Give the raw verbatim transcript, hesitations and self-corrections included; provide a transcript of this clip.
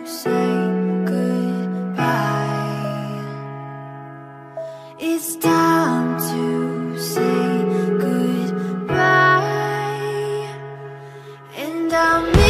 say goodbye. It's time to say goodbye, and I'm